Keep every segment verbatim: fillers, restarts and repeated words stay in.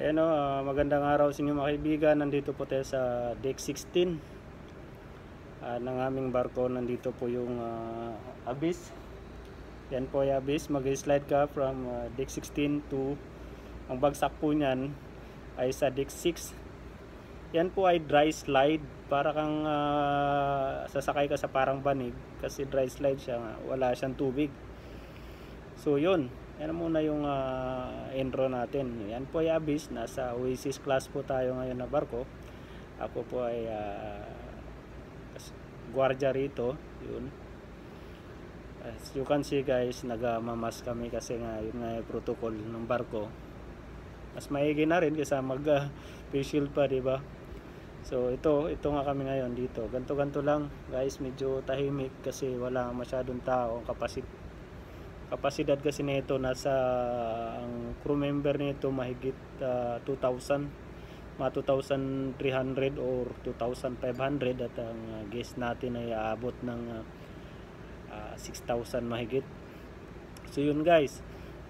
Ayan o, uh, magandang araw sa inyo mga kaibigan. Nandito po tayo sa deck sixteen uh, ng aming barko. Nandito po yung uh, Abyss. Yan po yung Abyss. Mag-slide ka from uh, deck sixteen to, ang bagsak po nyan ay sa deck six. Yan po ay dry slide. Para kang uh, sasakay ka sa parang banig, kasi dry slide siya, wala siyang tubig. So yun, yan muna yung uh, intro natin. Yan po ay Abyss. Nasa Oasis class po tayo ngayon na barko. Ako po ay uh, guardia rito. Yun, as you can see guys, nagamamas kami kasi nga yun nga yung protocol ng barko. Mas maigi na rin kasi mag uh, face shield pa, diba? So ito, ito nga kami ngayon dito. Ganto-ganto lang guys, medyo tahimik kasi wala masyadong tao. Kapasit kapasidad kasi nito nasa, ang crew member nito mahigit uh, two thousand, mga two thousand three hundred or two thousand five hundred, at ang uh, guest natin ay aabot ng uh, uh, six thousand mahigit. So yun guys.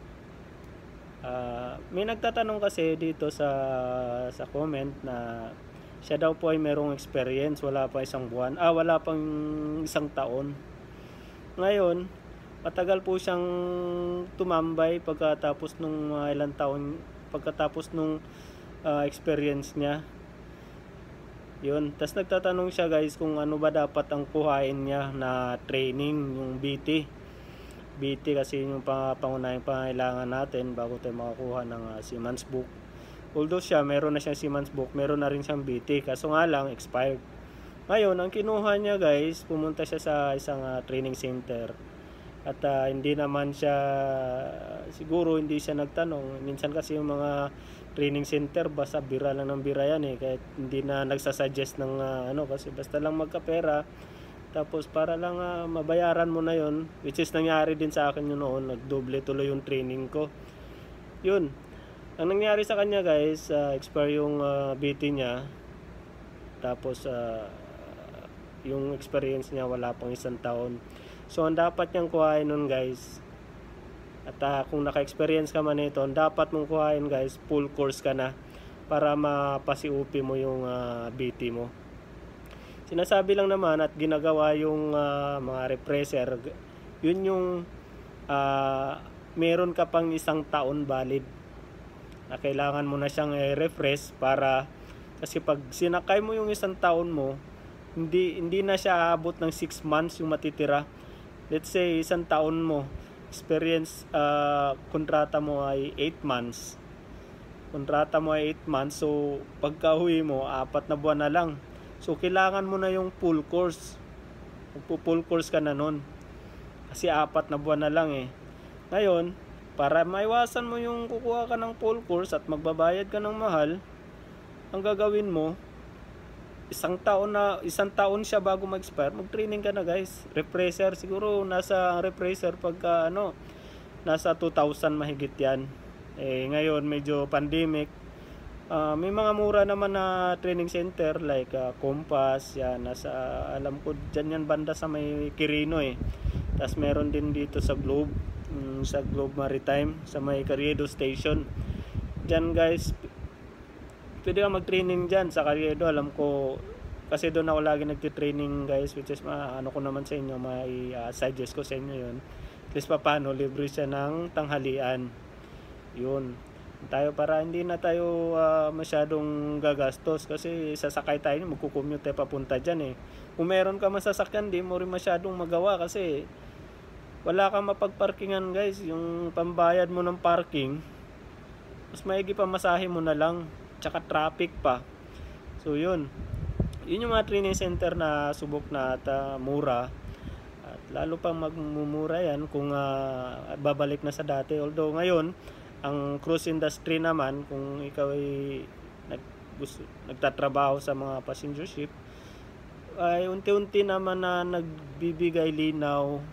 Uh, may nagtatanong kasi dito sa sa comment na siya daw po ay merong experience, wala pa isang buwan, ah wala pang isang taon. Ngayon, matagal po siyang tumambay pagkatapos nung uh, ilang taon, pagkatapos nung uh, experience niya. Yun, tas nagtatanong siya guys kung ano ba dapat ang kuhain niya na training, yung B T. B T kasi yung pangunahing pangailangan natin bago tayo makakuha ng uh, Seaman's Book. Although siya, meron na siyang Seaman's Book, meron na rin siyang B T, kaso nga lang, expired. Ngayon, ang kinuha niya guys, pumunta siya sa isang uh, training center. At uh, hindi naman siya, siguro hindi siya nagtanong. Minsan kasi yung mga training center, basta bira lang ng bira yan eh. Kahit hindi na nagsasuggest ng uh, ano, kasi basta lang magkapera. Tapos para lang uh, mabayaran mo na yon, which is nangyari din sa akin yun noon. Nagdoble tuloy yung training ko. Yun. Ang nangyari sa kanya guys, uh, expire yung uh, B T niya. Tapos uh, yung experience niya wala pang isang taon. So ang dapat niyang kuhain nun guys, at uh, kung naka-experience ka man ito, ang dapat mong kuhain guys, full course ka na para mapasiupi mo yung uh, B T mo. Sinasabi lang naman at ginagawa yung uh, mga refresher, yun yung uh, meron ka pang isang taon valid na kailangan mo na siyang i-refresh, para kasi pag sinakay mo yung isang taon mo, hindi hindi na siya aabot ng six months yung matitira. Let's say isang taon mo experience, uh, kontrata mo ay eight months, kontrata mo ay eight months, so pagka-uwi mo apat na buwan na lang. So kailangan mo na yung full course, magpo-full course ka na nun kasi apat na buwan na lang eh. Ngayon, para maiwasan mo yung kukuha ka ng full course at magbabayad ka ng mahal, ang gagawin mo, isang taon na isang taon siya bago mag-expire, mag-training ka na guys. Refresher, siguro nasa refresher pagka ano, nasa two thousand mahigit yan. Eh ngayon medyo pandemic, uh, may mga mura naman na training center like uh, Compass, yan, nasa alam ko dyan yan banda sa may Quirino eh. Tapos meron din dito sa Globe, um, sa Globe Maritime, sa may Carriedo Station. Dyan guys, pwede ka mag-training dyan sa Carriedo. Alam ko kasi doon ako lagi nagti-training guys, which is ma ano ko naman sa inyo, may uh, suggest ko sa inyo yun. At least pa paano, libre siya ng tanghalian. Yun tayo, para hindi na tayo uh, masyadong gagastos, kasi sasakay tayo, magkukommute tayo papunta dyan eh. Kung meron ka masasakyan, di mo rin masyadong magawa kasi wala kang mapagparkingan guys. Yung pambayad mo ng parking, mas maigi pa masahe mo na lang, tsaka traffic pa. So yun, yun yung mga training center na subok na at uh, mura, at lalo pang magmumura yan kung uh, babalik na sa dati. Although ngayon, ang cruise industry naman, kung ikaw ay nag, gusto, nagtatrabaho sa mga passenger ship, ay unti-unti naman na nagbibigay linaw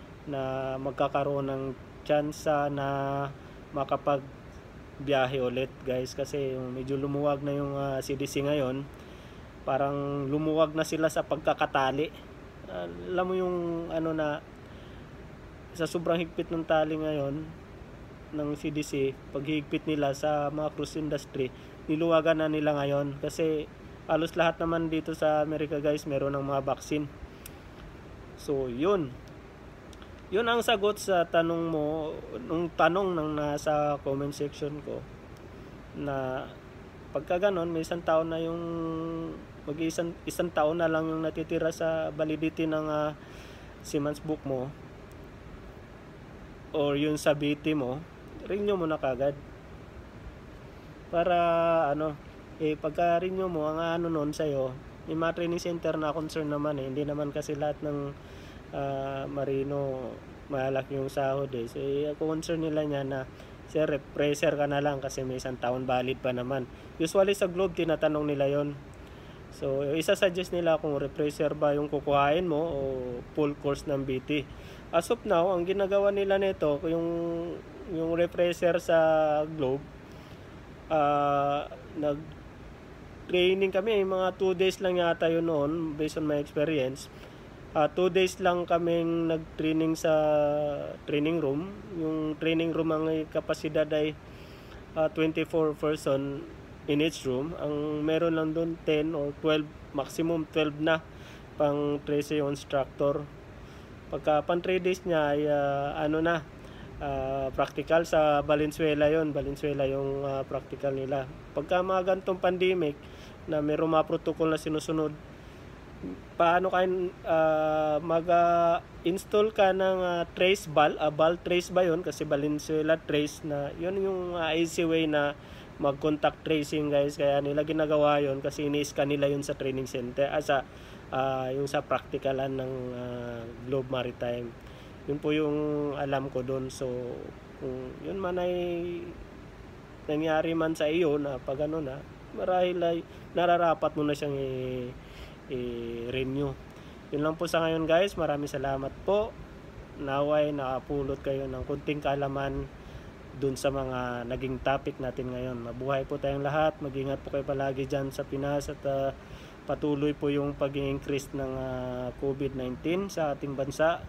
na magkakaroon ng tsansa na makapag biyahe ulit guys, kasi medyo lumuwag na yung uh, C D C ngayon. Parang lumuwag na sila sa pagkakatali. Uh, alam mo yung ano na, sa sobrang higpit ng tali ngayon, ng C D C, paghihigpit nila sa mga cruise industry, niluwagan na nila ngayon kasi halos lahat naman dito sa Amerika guys meron ng mga vaccine. So yun, yun ang sagot sa tanong mo, nung tanong ng nasa comment section ko, na pagka ganon may isang taon na yung mag isang, isang taon na lang yung natitira sa validity ng uh, Siemens book mo or yung sa B T mo, renew mo na kagad para ano eh pagka renew mo ang ano noon sa'yo, may mga training center na concern naman eh, hindi naman kasi lahat ng uh, marino malaki yung sahod eh, so eh, concern nila niya na sir, refresher ka na lang kasi may isang taon valid pa naman. Usually sa Globe tinatanong nila yon. So isa-suggest nila kung refresher ba yung kukuhain mo o full course ng B T. As of now, ang ginagawa nila nito, yung yung refresher sa Globe, uh, nag training kami, mga two days lang yata yun noon based on my experience. Uh, two days lang kaming nag-training sa training room. Yung training room ang kapasidad ay uh, twenty-four person in each room. Ang meron lang doon ten or twelve, maximum twelve na pang thirteen yung instructor. Pagka pang three days niya ay uh, ano na, uh, practical sa Valenzuela yon. Valenzuela yung uh, practical nila. Pagka mga gantong pandemic na mayroong mga protocol na sinusunod, paano kayo uh, mag-install uh, ka ng uh, trace ball, uh, ball trace ba yun? Kasi Valenzuela trace na, yun yung uh, easy way na mag-contact tracing guys. Kaya nila ginagawa yun kasi ini-scan nila yun sa training center, ah, sa, uh, yung sa practicalan ng uh, Globe Maritime. Yun po yung alam ko doon. So, kung yun man ay nangyari man sa iyo na pag ano na, marahil ay nararapat mo na siyang i- i-renew. Yun lang po sa ngayon guys. Maraming salamat po. Naway nakapulot kayo ng kunting kaalaman dun sa mga naging topic natin ngayon. Mabuhay po tayong lahat. Mag-ingat po kayo palagi dyan sa Pinas at uh, patuloy po yung pag-increase ng uh, COVID nineteen sa ating bansa.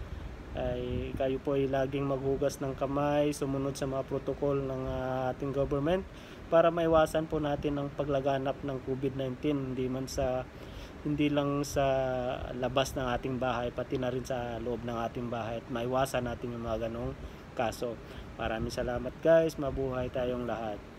Ay kayo po ay laging maghugas ng kamay, sumunod sa mga protocol ng uh, ating government para maiwasan po natin ang paglaganap ng COVID nineteen, hindi man sa hindi lang sa labas ng ating bahay, pati na rin sa loob ng ating bahay, at maiwasan natin yung mga ganong kaso. Maraming salamat guys, mabuhay tayong lahat.